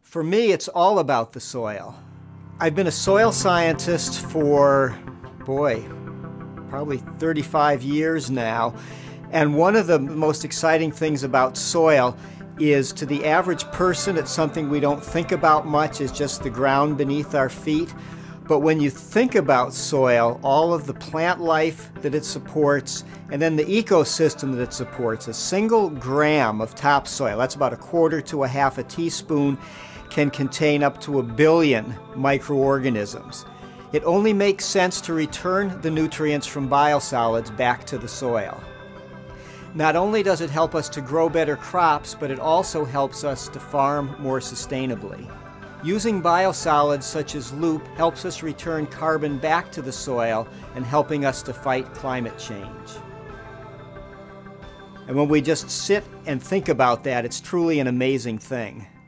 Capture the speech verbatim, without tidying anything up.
For me, it's all about the soil. I've been a soil scientist for, boy, probably thirty-five years now. And one of the most exciting things about soil is, to the average person, it's something we don't think about much, is just the ground beneath our feet. But when you think about soil, all of the plant life that it supports, and then the ecosystem that it supports, a single gram of topsoil, that's about a quarter to a half a teaspoon, can contain up to a billion microorganisms. It only makes sense to return the nutrients from biosolids back to the soil. Not only does it help us to grow better crops, but it also helps us to farm more sustainably. Using biosolids such as loop helps us return carbon back to the soil and helping us to fight climate change. And when we just sit and think about that, it's truly an amazing thing.